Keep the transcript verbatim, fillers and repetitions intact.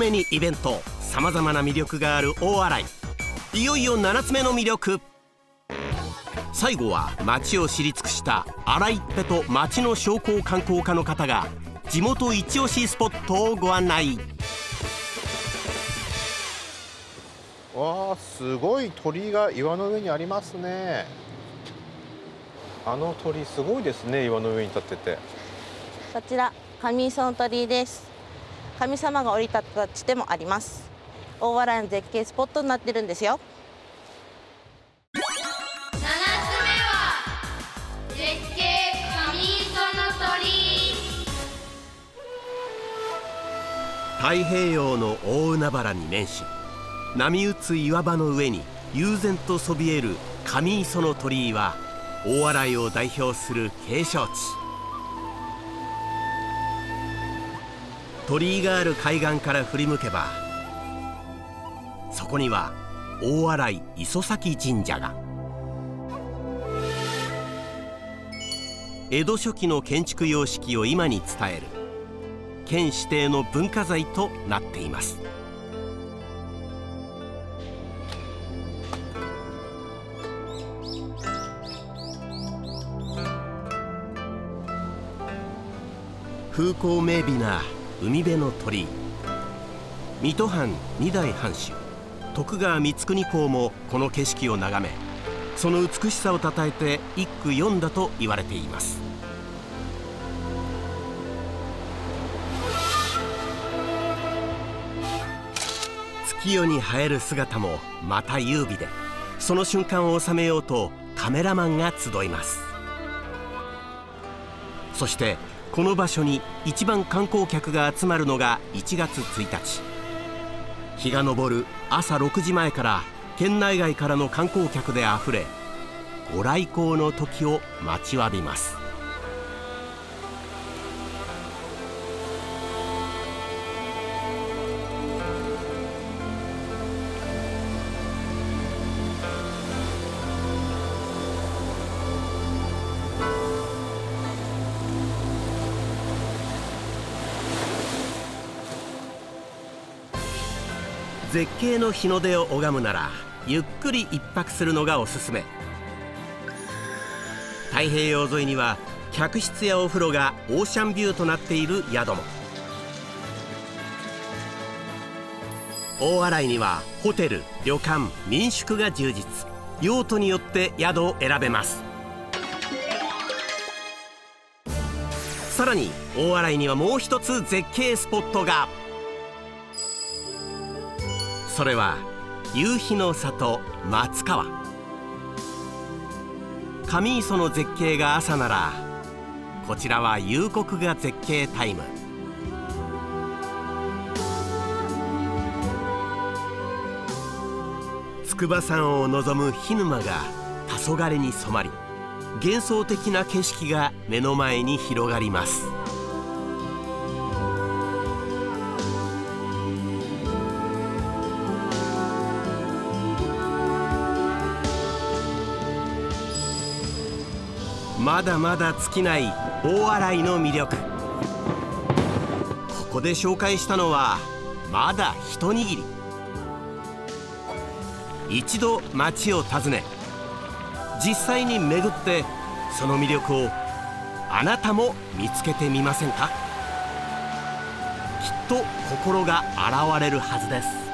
めにイベント、さまざまな魅力がある大洗。いよいよななつめの魅力。最後は街を知り尽くした洗いっぺと街の商工観光課の方が地元一押しスポットをご案内。 わあ、すごい鳥居が岩の上にありますね。あの鳥居すごいですね、岩の上に立ってて。 こちら神磯の鳥居です。神様が降り立った地でもあります。大洗の絶景スポットになってるんですよ。 ななつめは絶景神磯の鳥居。 太平洋の大海原に面し、波打つ岩場の上に悠然とそびえる神磯の鳥居は大洗を代表する景勝地。鳥居がある海岸から振り向けば、そこには大洗磯崎神社が。江戸初期の建築様式を今に伝える県指定の文化財となっています。風光明媚な海辺の鳥居。水戸藩二代藩主徳川光圀公もこの景色を眺め、その美しさをたたえて一句詠んだと言われています。月夜に映える姿もまた優美で、その瞬間を収めようとカメラマンが集います。そしてこの場所に一番観光客が集まるのがいちがつついたち。日が昇る朝ろくじまえから県内外からの観光客であふれ、ご来光の時を待ちわびます。絶景の日の出を拝むならゆっくり一泊するのがおすすめ。太平洋沿いには客室やお風呂がオーシャンビューとなっている宿も。大洗にはホテル、旅館、民宿が充実。用途によって宿を選べます。さらに大洗にはもう一つ絶景スポットが。それは夕日の里松川。神磯の絶景が朝なら、こちらは夕刻が絶景タイム。筑波山を望む涸沼が黄昏に染まり、幻想的な景色が目の前に広がります。まだまだ尽きない大洗の魅力。ここで紹介したのはまだ一握り。一度街を訪ね、実際に巡ってその魅力をあなたも見つけてみませんか。きっと心が洗われるはずです。